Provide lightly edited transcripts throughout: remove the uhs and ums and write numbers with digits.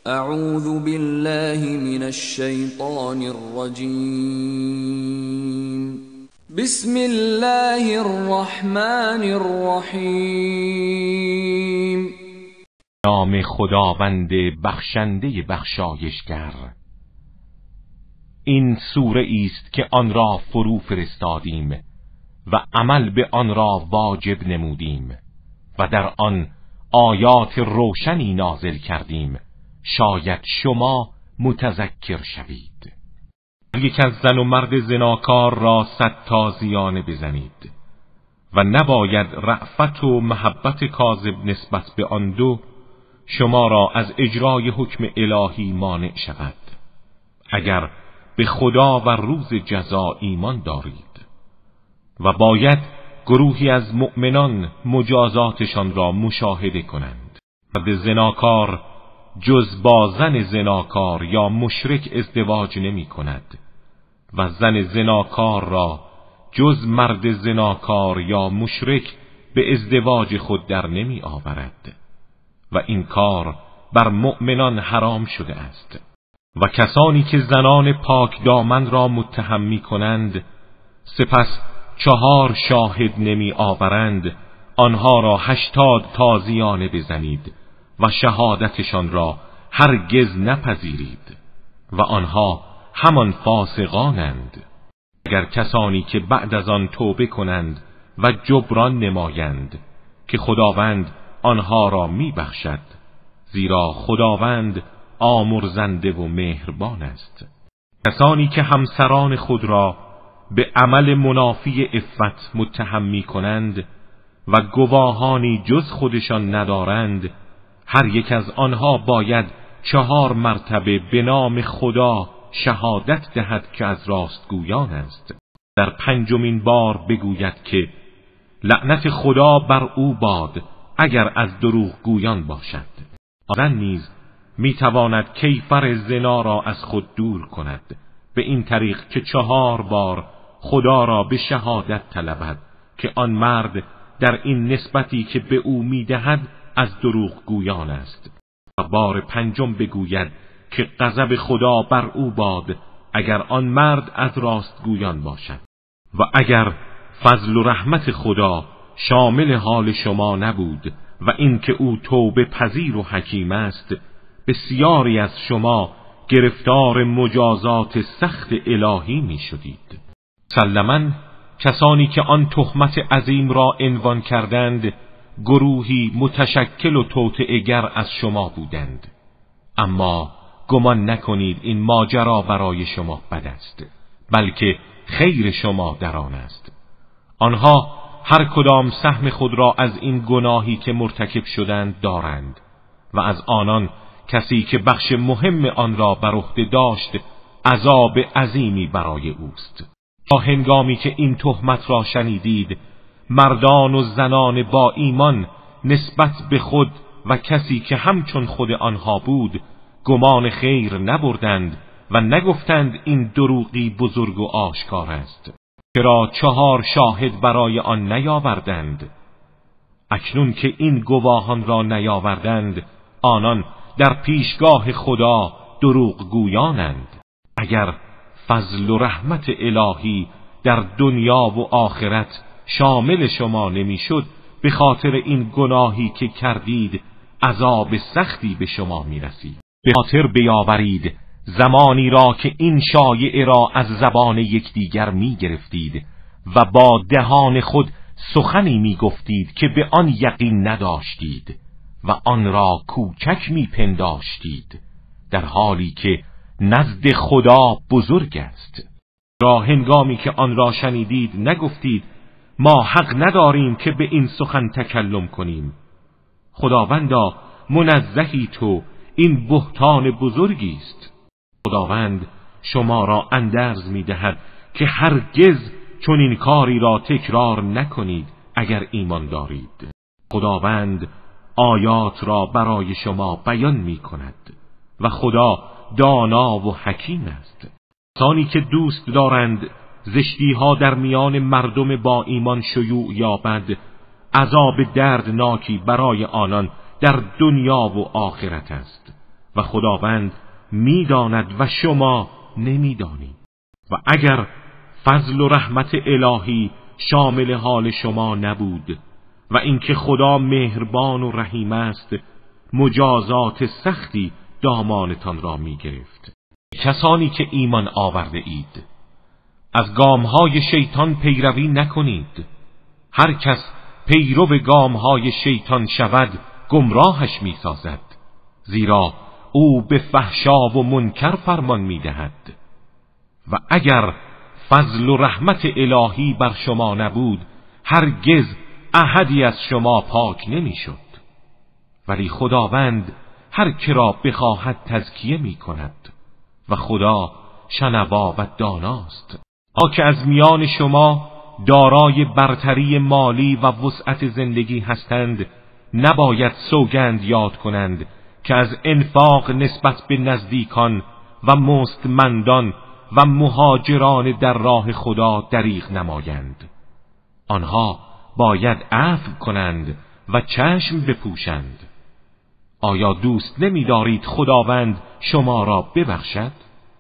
اعوذ بالله من الشیطان الرجیم. بسم الله الرحمن الرحیم. نام خداوند بخشنده بخشایشگر. این سوره است که آن را فرو فرستادیم و عمل به آن را واجب نمودیم و در آن آیات روشنی نازل کردیم، شاید شما متذکر شوید. یک از زن و مرد زناکار را 100 تازیانه بزنید و نباید رأفت و محبت کاذب نسبت به آن دو شما را از اجرای حکم الهی مانع شود، اگر به خدا و روز جزا ایمان دارید. و باید گروهی از مؤمنان مجازاتشان را مشاهده کنند. مرد زناکار جز با زن زناکار یا مشرک ازدواج نمی کند و زن زناکار را جز مرد زناکار یا مشرک به ازدواج خود در نمی آورد و این کار بر مؤمنان حرام شده است. و کسانی که زنان پاک دامن را متهم می کنند سپس 4 شاهد نمی آورند، آنها را 80 تازیانه بزنید و شهادتشان را هرگز نپذیرید و آنها همان فاسقانند. اگر کسانی که بعد از آن توبه کنند و جبران نمایند که خداوند آنها را می بخشد، زیرا خداوند آمرزنده و مهربان است. کسانی که همسران خود را به عمل منافی عفت متهم می کنند و گواهانی جز خودشان ندارند، هر یک از آنها باید 4 مرتبه به نام خدا شهادت دهد که از راستگویان است. در 5مین بار بگوید که لعنت خدا بر او باد اگر از دروغگویان باشد. زن نیز میتواند کیفر زنا را از خود دور کند به این طریق که 4 بار خدا را به شهادت طلبد که آن مرد در این نسبتی که به او میدهد از دروغگویان است. و بار 5م بگوید که غضب خدا بر او باد اگر آن مرد از راستگویان باشد. و اگر فضل و رحمت خدا شامل حال شما نبود و اینکه او توبه پذیر و حکیم است، بسیاری از شما گرفتار مجازات سخت الهی می شدید. مسلماً کسانی که آن تهمت عظیم را عنوان کردند گروهی متشکل و توطئه‌گر از شما بودند، اما گمان نکنید این ماجرا برای شما بد است، بلکه خیر شما در آن است. آنها هر کدام سهم خود را از این گناهی که مرتکب شدند دارند و از آنان کسی که بخش مهم آن را بر عهده داشت عذاب عظیمی برای اوست. تا هنگامی که این تهمت را شنیدید، مردان و زنان با ایمان نسبت به خود و کسی که همچون خود آنها بود گمان خیر نبردند و نگفتند این دروغی بزرگ و آشکار است. چرا 4 شاهد برای آن نیاوردند؟ اکنون که این گواهان را نیاوردند، آنان در پیشگاه خدا دروغ گویانند. اگر فضل و رحمت الهی در دنیا و آخرت شامل شما نمیشد، به خاطر این گناهی که کردید عذاب سختی به شما میرسید. به خاطر بیاورید زمانی را که این شایعه را از زبان یکدیگر میگرفتید و با دهان خود سخنی میگفتید که به آن یقین نداشتید و آن را کوچک میپنداشتید، در حالی که نزد خدا بزرگ است. را هنگامی که آن را شنیدید نگفتید ما حق نداریم که به این سخن تکلم کنیم. خداوندا منزهی تو، این بهتان بزرگی است. خداوند شما را اندرز می‌دهد که هرگز چون این کاری را تکرار نکنید اگر ایمان دارید. خداوند آیات را برای شما بیان می‌کند و خدا دانا و حکیم است. کسانی که دوست دارند زشتی‌ها در میان مردم با ایمان شیوع یابد، عذاب دردناکی برای آنان در دنیا و آخرت است و خداوند می‌داند و شما نمی‌دانید. و اگر فضل و رحمت الهی شامل حال شما نبود و اینکه خدا مهربان و رحیم است، مجازات سختی دامانتان را می‌گرفت. کسانی که ایمان آورده اید، از گامهای شیطان پیروی نکنید. هر کس پیرو گامهای شیطان شود گمراهش می‌سازد، زیرا او به فحشا و منکر فرمان می‌دهد. و اگر فضل و رحمت الهی بر شما نبود، هرگز احدی از شما پاک نمی‌شد. ولی خداوند هر که را بخواهد تزکیه می‌کند و خدا شنوا و داناست. که از میان شما دارای برتری مالی و وسعت زندگی هستند، نباید سوگند یاد کنند که از انفاق نسبت به نزدیکان و مستمندان و مهاجران در راه خدا دریغ نمایند. آنها باید عفو کنند و چشم بپوشند. آیا دوست نمی دارید خداوند شما را ببخشد؟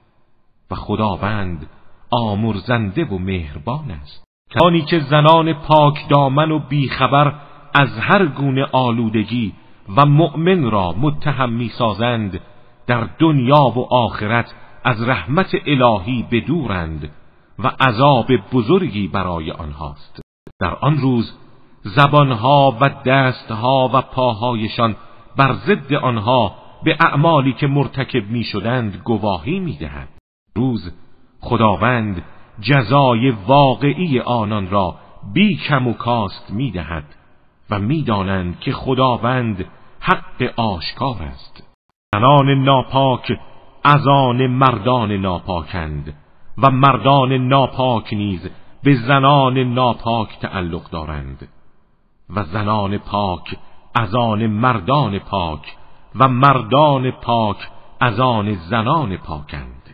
و خداوند آمرزنده و مهربان است. کسانی که زنان پاک دامن و بیخبر از هر گونه آلودگی و مؤمن را متهم می سازند، در دنیا و آخرت از رحمت الهی بدورند و عذاب بزرگی برای آنهاست. در آن روز زبانها و دستها و پاهایشان بر ضد آنها به اعمالی که مرتکب می شدند گواهی می دهند. روز خداوند جزای واقعی آنان را بی کم و کاست می دهد و می دانند که خداوند حق آشکار است. زنان ناپاک از آن مردان ناپاکند و مردان ناپاک نیز به زنان ناپاک تعلق دارند و زنان پاک از آن مردان پاک و مردان پاک از آن زنان پاکند.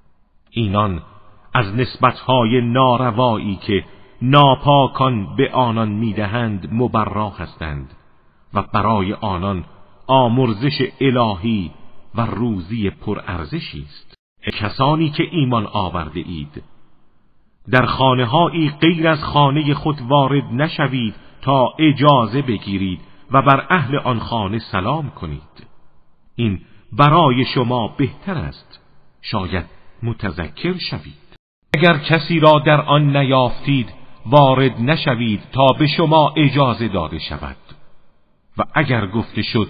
اینان از نسبتهای ناروایی که ناپاکان به آنان میدهند مبرا هستند و برای آنان آمرزش الهی و روزی پرارزشی است. کسانی که ایمان آورده اید، در خانه‌هایی غیر از خانه خود وارد نشوید تا اجازه بگیرید و بر اهل آن خانه سلام کنید. این برای شما بهتر است، شاید متذکر شوید. اگر کسی را در آن نیافتید وارد نشوید تا به شما اجازه داده شود، و اگر گفته شد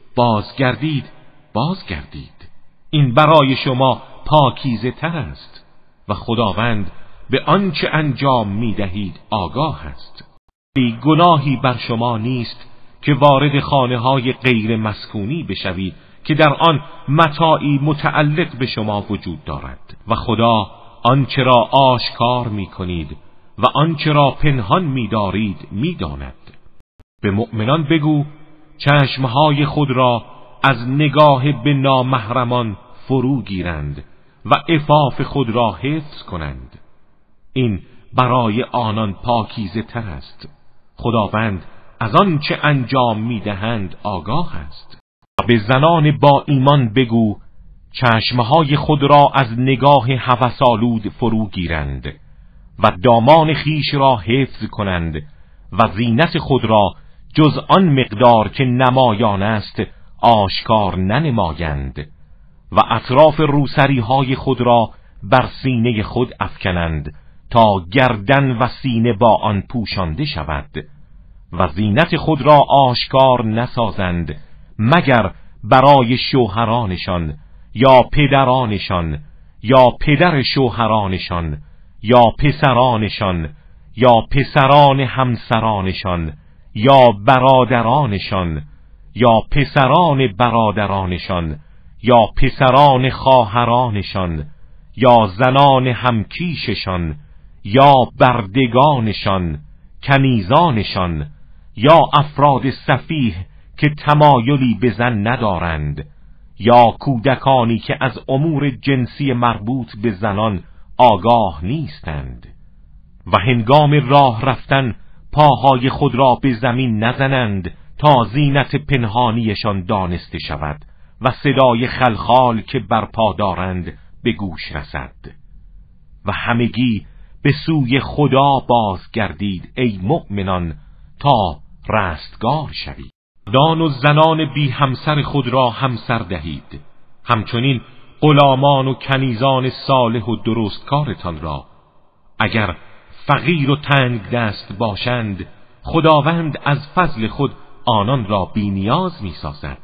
بازگردید بازگردید. این برای شما پاکیزه تر است و خداوند به آنچه انجام می دهید آگاه است. گناهی بر شما نیست که وارد خانه‌های غیر مسکونی بشوید که در آن متاعی متعلق به شما وجود دارد و خدا آنچه را آشکار می کنید و آنچه را پنهان می دارید می داند. به مؤمنان بگو چشمهای خود را از نگاه به نامحرمان فرو گیرند و عفاف خود را حفظ کنند. این برای آنان پاکیزه تر است. خداوند از آنچه انجام میدهند آگاه است. به زنان با ایمان بگو چشمهای خود را از نگاه هوس‌آلود فرو گیرند و دامان خیش را حفظ کنند و زینت خود را جز آن مقدار که نمایان است آشکار ننمایند و اطراف روسریهای خود را بر سینه خود افکنند تا گردن و سینه با آن پوشانده شود و زینت خود را آشکار نسازند مگر برای شوهرانشان یا پدرانشان یا پدر شوهرانشان یا پسرانشان یا پسران همسرانشان یا برادرانشان یا پسران برادرانشان یا پسران خواهرانشان یا زنان همکیششان یا بردگانشان کنیزانشان یا افراد سفیه که تمایلی به زن ندارند یا کودکانی که از امور جنسی مربوط به زنان آگاه نیستند و هنگام راه رفتن پاهای خود را به زمین نزنند تا زینت پنهانیشان دانسته شود و صدای خلخال که برپا دارند به گوش رسد و همگی به سوی خدا بازگردید ای مؤمنان تا رستگار شوید. مردان و زنان بی همسر خود را همسر دهید، همچنین غلامان و کنیزان صالح و درستکارتان را. اگر فقیر و تنگ دست باشند خداوند از فضل خود آنان را بی نیاز می سازد.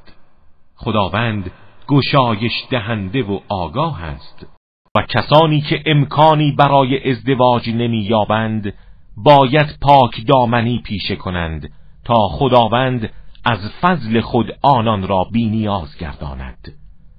خداوند گشایش دهنده و آگاه است. و کسانی که امکانی برای ازدواج نمی یابند باید پاک دامنی پیشه کنند تا خداوند از فضل خود آنان را بی نیاز گرداند.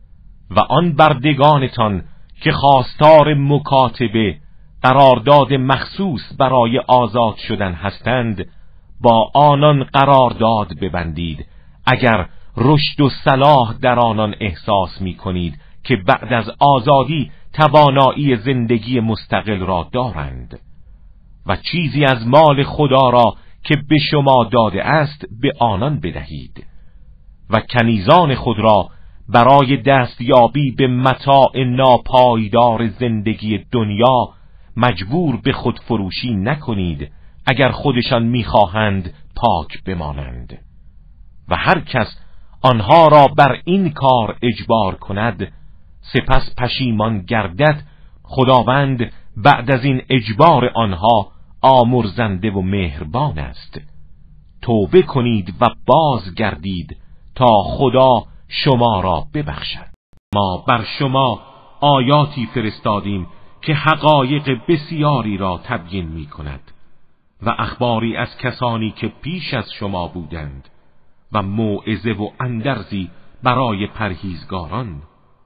و آن بردگانتان که خواستار مکاتبه قرارداد مخصوص برای آزاد شدن هستند با آنان قرارداد ببندید اگر رشد و صلاح در آنان احساس می کنید که بعد از آزادی توانایی زندگی مستقل را دارند. و چیزی از مال خدا را که به شما داده است به آنان بدهید و کنیزان خود را برای دستیابی به متاع ناپایدار زندگی دنیا مجبور به خودفروشی نکنید اگر خودشان می‌خواهند پاک بمانند. و هر کس آنها را بر این کار اجبار کند سپس پشیمان گردد خداوند بعد از این اجبار آنها آمرزنده و مهربان است. توبه کنید و بازگردید تا خدا شما را ببخشد. ما بر شما آیاتی فرستادیم که حقایق بسیاری را تبیین می کند و اخباری از کسانی که پیش از شما بودند و موعظه و اندرزی برای پرهیزگاران.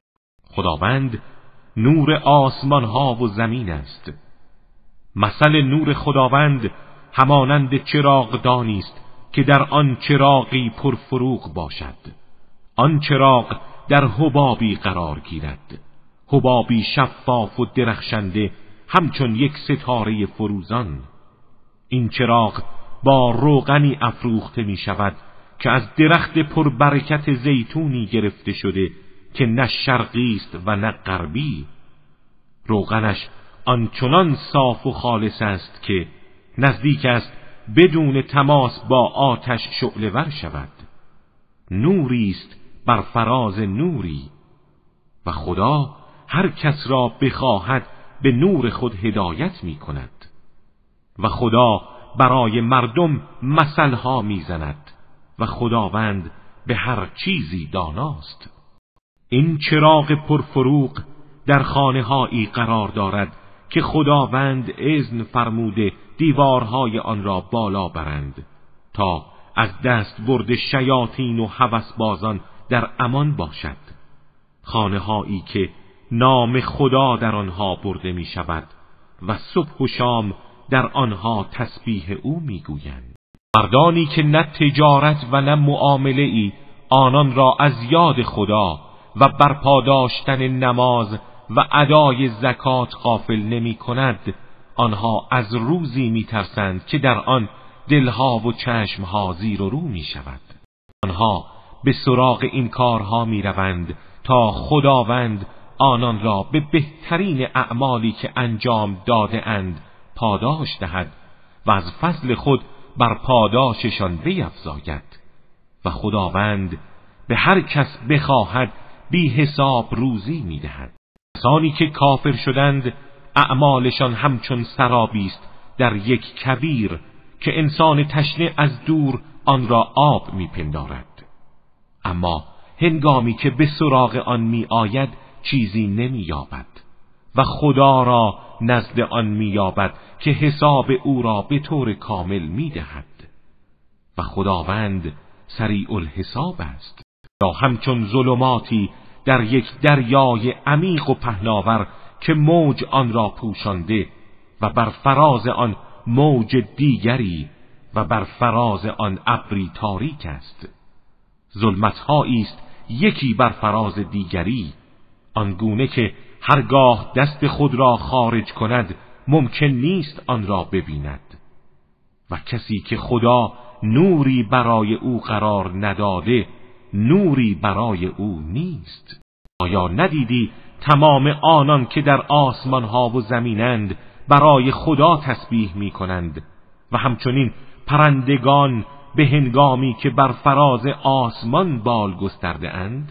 خداوند نور آسمان ها و زمین است. مثل نور خداوند همانند چراغدانی است که در آن چراغی پرفروغ باشد. آن چراغ در حبابی قرار گیرد، حبابی شفاف و درخشنده همچون یک ستاره فروزان. این چراغ با روغنی افروخته می شود که از درخت پربرکت زیتونی گرفته شده که نه شرقی است و نه غربی. روغنش آنچنان صاف و خالص است که نزدیک است بدون تماس با آتش شعله ور شود. نوری است بر فراز نوری و خدا هر کس را بخواهد به نور خود هدایت می کند. و خدا برای مردم مثلها می زند و خداوند به هر چیزی داناست. این چراغ پرفروغ در خانه‌هایی قرار دارد که خداوند اذن فرموده دیوارهای آن را بالا برند تا از دست برد شیاطین و هوسبازان در امان باشد. خانه‌هایی که نام خدا در آنها برده می شود و صبح و شام در آنها تسبیح او می گویند. مردانی که نه تجارت و نه معامله ای آنان را از یاد خدا و برپا داشتن نماز و ادای زکات غافل نمی کند، آنها از روزی می ترسند که در آن دلها و چشمها زیر و رو می شود. آنها به سراغ این کارها می روند تا خداوند آنان را به بهترین اعمالی که انجام داده اند پاداش دهد و از فضل خود بر پاداششان بیفزاید. و خداوند به هر کس بخواهد بی حساب روزی می دهد. کسانی که کافر شدند اعمالشان همچون سرابی است در یک کویر که انسان تشنه از دور آن را آب می پندارد، اما هنگامی که به سراغ آن می آید چیزی نمی یابد و خدا را نزد آن می یابد که حساب او را به طور کامل می دهد و خداوند سریع الحساب است. یا همچون ظلماتی در یک دریای عمیق و پهناور که موج آن را پوشانده و بر فراز آن موج دیگری و بر فراز آن ابری تاریک است. ظلمت‌هایی است یکی بر فراز دیگری، آنگونه که هرگاه دست خود را خارج کند ممکن نیست آن را ببیند. و کسی که خدا نوری برای او قرار نداده نوری برای او نیست؟ آیا ندیدی تمام آنان که در آسمان ها و زمینند برای خدا تسبیح می کنند و همچنین پرندگان به هنگامی که بر فراز آسمان بال گسترده اند؟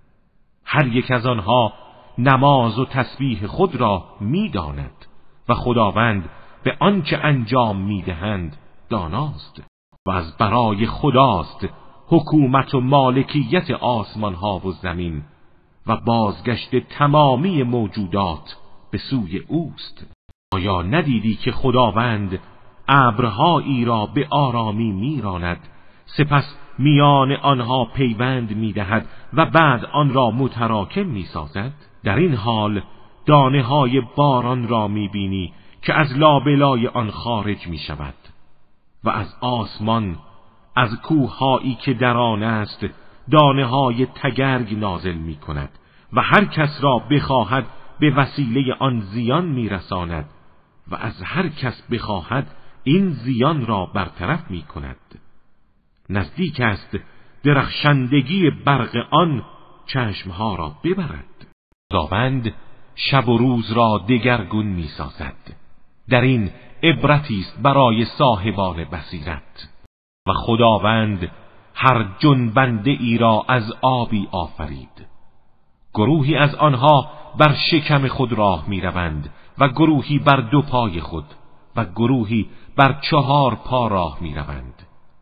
هر یک از آنها نماز و تسبیح خود را می داند و خداوند به آنچه انجام می دهند داناست و از برای خداست حکومت و مالکیت آسمان ها و زمین و بازگشت تمامی موجودات به سوی اوست. آیا ندیدی که خداوند ابرهایی را به آرامی میراند، سپس میان آنها پیوند میدهد و بعد آن را متراکم میسازد؟ در این حال دانه های باران را میبینی که از لابلای آن خارج میشود و از آسمان از کوههایی که در آن است دانه های تگرگ نازل می کند و هر کس را بخواهد به وسیله آن زیان می رساند و از هر کس بخواهد این زیان را برطرف می کند. نزدیک است درخشندگی برق آن چشمها را ببرد. خداوند شب و روز را دگرگون می سازد. در این عبرتی است برای صاحبان بصیرت. و خداوند هر جنبنده ای را از آبی آفرید. گروهی از آنها بر شکم خود راه می روند و گروهی بر دو پای خود و گروهی بر 4 پا راه می روند.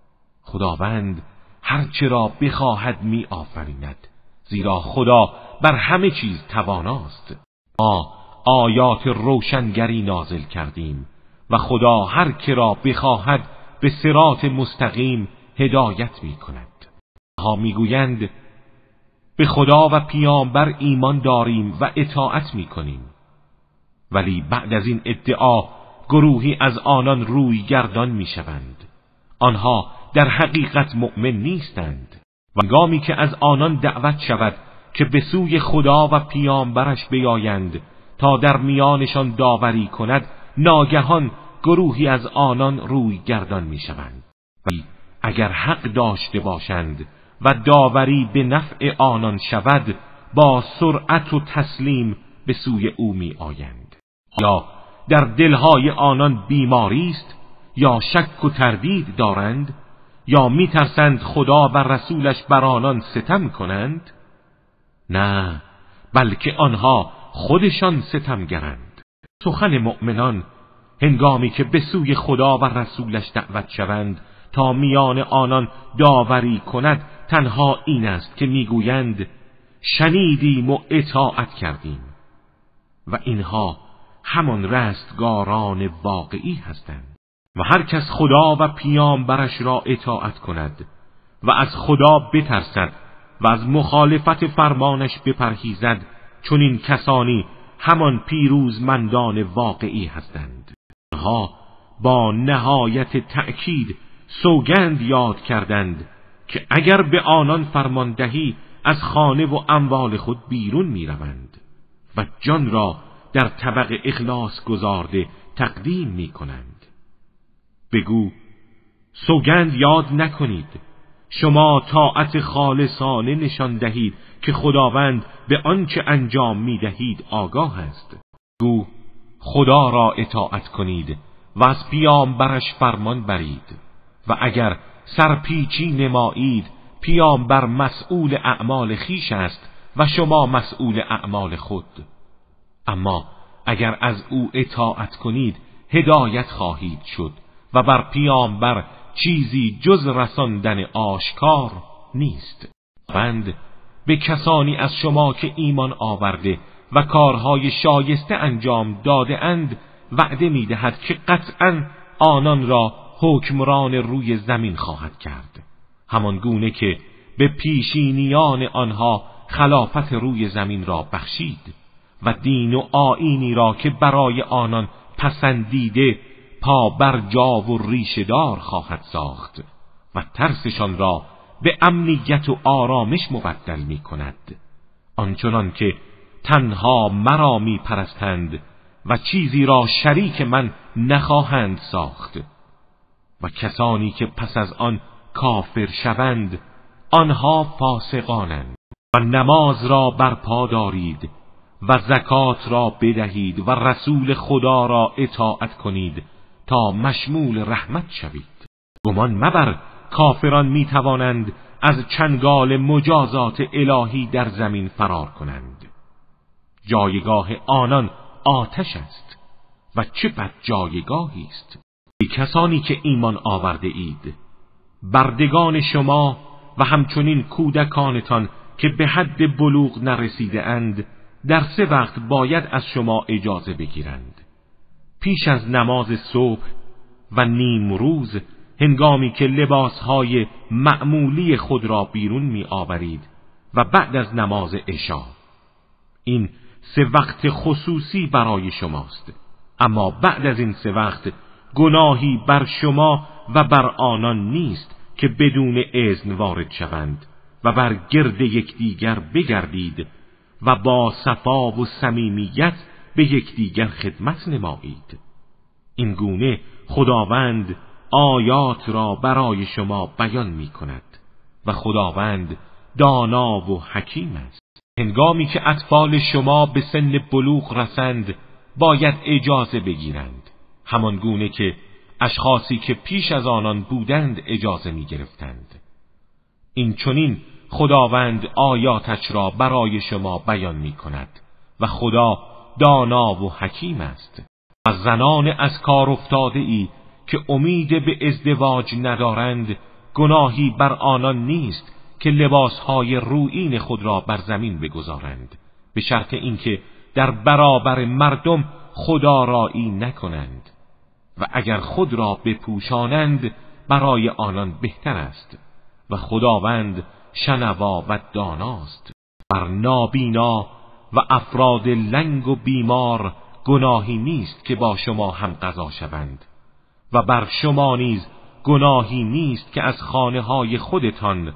خداوند هرچه را بخواهد می آفریند، زیرا خدا بر همه چیز تواناست. ما آیات روشنگری نازل کردیم و خدا هر که را بخواهد به صراط مستقیم هدایت می کند. ها می گویند به خدا و پیامبر ایمان داریم و اطاعت می کنیم، ولی بعد از این ادعا گروهی از آنان روی گردان می شوند. آنها در حقیقت مؤمن نیستند. و هنگامی که از آنان دعوت شود که به سوی خدا و پیامبرش بیایند تا در میانشان داوری کند، ناگهان گروهی از آنان روی گردان می شوند. ولی اگر حق داشته باشند و داوری به نفع آنان شود، با سرعت و تسلیم به سوی او می آیند. یا در دلهای آنان بیماری است، یا شک و تردید دارند، یا می ترسند خدا و رسولش بر آنان ستم کنند؟ نه، بلکه آنها خودشان ستمگرند. سخن مؤمنان هنگامی که به سوی خدا و رسولش دعوت شوند تا میان آنان داوری کند تنها این است که میگویند شنیدیم و اطاعت کردیم، و اینها همان رستگاران واقعی هستند. و هر کس خدا و پیامبرش را اطاعت کند و از خدا بترسد و از مخالفت فرمانش بپرهیزد، چون این کسانی همان پیروزمندان واقعی هستند. آنها با نهایت تأکید سوگند یاد کردند که اگر به آنان فرمان دهی از خانه و اموال خود بیرون می روند و جان را در طبق اخلاص گذارده تقدیم می کنند. بگو سوگند یاد نکنید، شما طاعت خالصانه نشان دهید که خداوند به آنچه انجام می دهید آگاه است. بگو خدا را اطاعت کنید و از پیامبرش فرمان برید، و اگر سرپیچی نمایید پیامبر مسئول اعمال خیش است و شما مسئول اعمال خود. اما اگر از او اطاعت کنید هدایت خواهید شد و بر پیامبر چیزی جز رساندن آشکار نیست. بند به کسانی از شما که ایمان آورده و کارهای شایسته انجام داده اند وعده می دهد که قطعاً آنان را حکمران روی زمین خواهد کرد، همان گونه که به پیشینیان آنها خلافت روی زمین را بخشید و دین و آیینی را که برای آنان پسندیده پا بر جا و ریشه‌دار خواهد ساخت و ترسشان را به امنیت و آرامش مبدل می کند، آنچنان که تنها مرا می پرستند و چیزی را شریک من نخواهند ساخت. و کسانی که پس از آن کافر شوند آنها فاسقانند. و نماز را برپا دارید و زکات را بدهید و رسول خدا را اطاعت کنید تا مشمول رحمت شوید. گمان مبر کافران می توانند از چنگال مجازات الهی در زمین فرار کنند. جایگاه آنان آتش است و چه بد جایگاهی است. ای کسانی که ایمان آورده اید، بردگان شما و همچنین کودکانتان که به حد بلوغ نرسیده اند در 3 وقت باید از شما اجازه بگیرند: پیش از نماز صبح و نیم روز، هنگامی که لباسهای معمولی خود را بیرون می آورید، و بعد از نماز عشا. این 3 وقت خصوصی برای شماست، اما بعد از این 3 وقت گناهی بر شما و بر آنان نیست که بدون اذن وارد شوند و بر گرد یکدیگر بگردید و با صفا و صمیمیت به یکدیگر خدمت نمایید. این گونه خداوند آیات را برای شما بیان می کند و خداوند دانا و حکیم است. هنگامی که اطفال شما به سن بلوغ رسند باید اجازه بگیرند، همان گونه که اشخاصی که پیش از آنان بودند اجازه می گرفتند. این چنین خداوند آیاتش را برای شما بیان می کند و خدا دانا و حکیم است. و زنان از کار افتاده ای که امید به ازدواج ندارند، گناهی بر آنان نیست که لباسهای رویین خود را بر زمین بگذارند، به شرط اینکه در برابر مردم خودآرایی نکنند، و اگر خود را بپوشانند برای آنان بهتر است و خداوند شنوا و داناست. بر نابینا و افراد لنگ و بیمار گناهی نیست که با شما هم غذا شوند، و بر شما نیز گناهی نیست که از خانه‌های خودتان،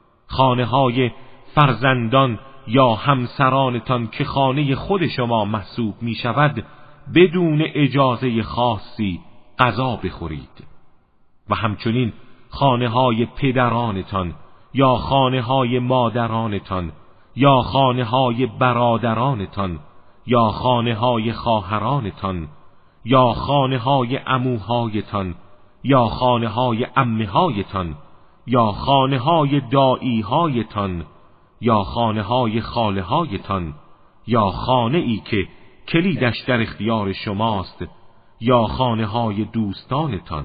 خانه‌های فرزندان یا همسرانتان که خانه خود شما محسوب می شود بدون اجازه خاصی غذا بخورید، و همچنین خانه‌های پدرانتان یا خانه‌های مادرانتان یا خانه‌های برادرانتان یا خانه‌های خواهرانتان یا خانه‌های عموهایتان یا خانه‌های عمه‌هایتان یا خانه‌های دایی‌هایتان یا خانه‌های خاله‌هایتان یا خانه‌ای که کلیدش در اختیار شماست یا خانه‌های دوستانتان.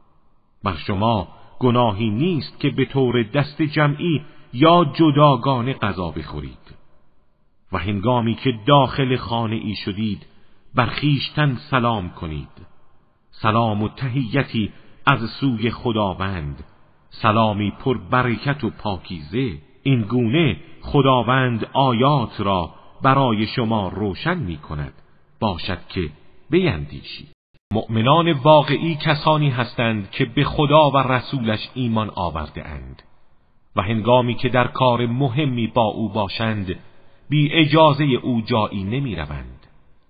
بر شما گناهی نیست که به طور دست جمعی یا جداگانه غذا بخورید، و هنگامی که داخل خانه ای شدید بر خویشتن سلام کنید. سلام و تحیتی از سوی خداوند، سلامی پر برکت و پاکیزه. این گونه خداوند آیات را برای شما روشن می کند، باشد که بیندیشید. مؤمنان واقعی کسانی هستند که به خدا و رسولش ایمان آورده اند و هنگامی که در کار مهمی با او باشند بی اجازه او جایی نمی روند.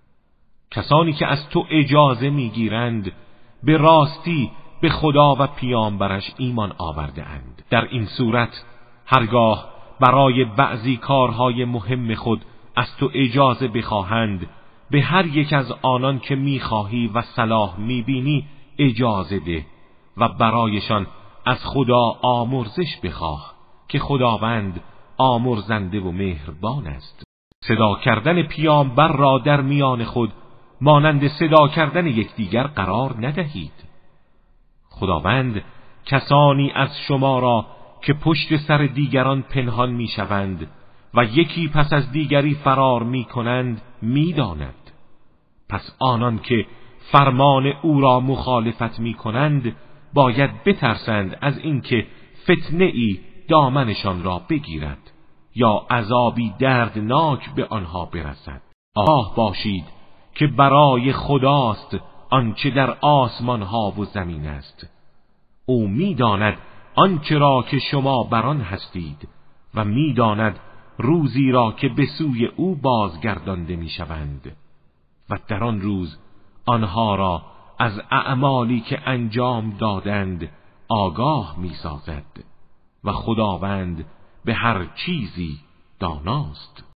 کسانی که از تو اجازه می گیرند به راستی به خدا و پیامبرش ایمان آورده اند. در این صورت هرگاه برای بعضی کارهای مهم خود از تو اجازه بخواهند، به هر یک از آنان که میخواهی و صلاح میبینی اجازه ده و برایشان از خدا آمرزش بخواه که خداوند آمرزنده و مهربان است. صدا کردن پیامبر را در میان خود مانند صدا کردن یکدیگر قرار ندهید. خداوند کسانی از شما را که پشت سر دیگران پنهان میشوند و یکی پس از دیگری فرار میکنند میداند. پس آنان که فرمان او را مخالفت میکنند باید بترسند از اینکه فتنه ای دامنشان را بگیرد یا عذابی دردناک به آنها برسد. آگاه باشید که برای خداست آنچه در آسمان ها و زمین است. او میداند آنچه را که شما بر آن هستید و میداند روزی را که به سوی او بازگردانده میشوند، و در آن روز آنها را از اعمالی که انجام دادند آگاه میسازد. و خداوند به هر چیزی داناست.